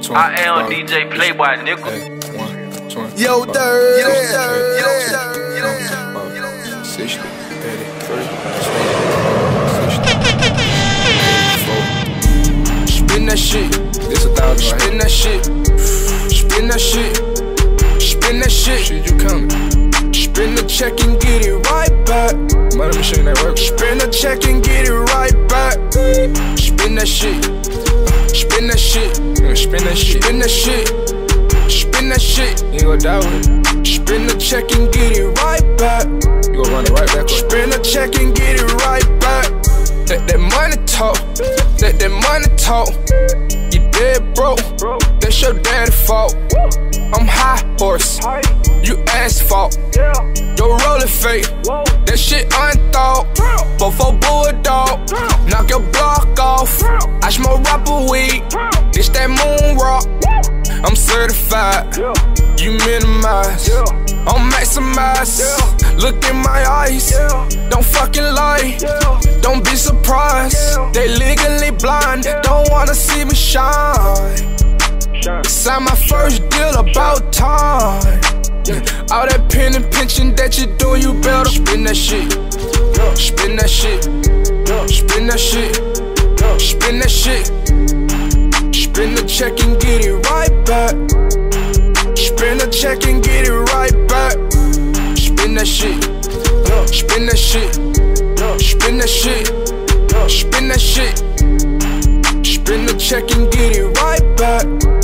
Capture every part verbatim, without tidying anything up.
I am D J Playboy, nigga. Yo, third, yo, third, yo, third, sixty, thirty, spin that shit. This a thousand. Spin that shit. Spin that shit. Spin that shit. Shit, you coming? Spin the check and get it right back. Money machine that work. Spin the check and get it right back. Spin that shit. Spin that shit. Spin that shit. Spin that shit. Spin that shit. You gon' die with it. Spin the check and get it right back. You gon' run it right back. Spin the check and get it right back. Let that money talk. Let that money talk. You dead broke. That's your daddy's fault. I'm high horse. You asphalt. Your roller fake. That shit unthought. Before bulldog. Knock your block off. I smoke rapper weed. This that moon rock. I'm certified. You minimize. I'm maximize. Look in my eyes. Don't fucking lie. Don't be surprised. They legally blind. Don't wanna see me shine. Signed my first deal about time. All that pen and pinching that you doing, you better spin that shit. Spin that shit. Spin that shit. Spin that shit. Spin the check and get it right back. Spin the check and get it right back. Spin that shit. Spin that shit. Spin that shit. Spin that shit. Spin the check and get it right back.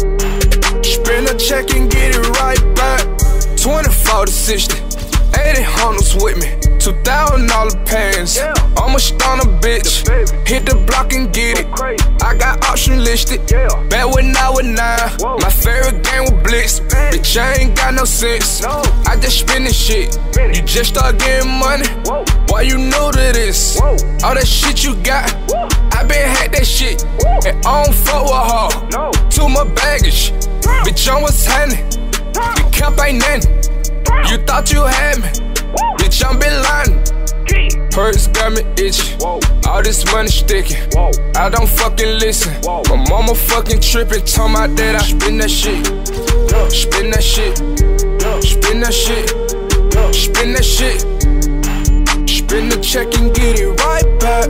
Spin the check and get it right back. twenty-four to sixty, eighty hundreds with me. Two thousand dollar pants. I'm a stunner bitch. Hit the block and get it. I got option listed. Back when I was nine. My favorite game was Blitz. Bitch, I ain't got no sense. I just spin this shit. You just start getting money. Why you new to this? All that shit you got, I been had that shit. And I don't fuck with her. Too much baggage. Bitch, I'm what's happening. The cap ain't nothing. You thought you had me. Bitch, I'm been lying. Purse got me itching. All this money sticking. I don't fucking listen. My mama fucking tripping. Talking about that I spin that shit. Spin that shit. Spin that shit. Spin that shit. Spin the check and get it right back.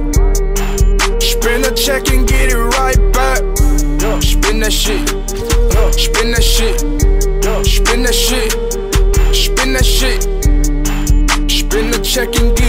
Spin the check and get it right back. Spin that shit. Spin that shit. Spin that shit. Spin that shit. Spin the check and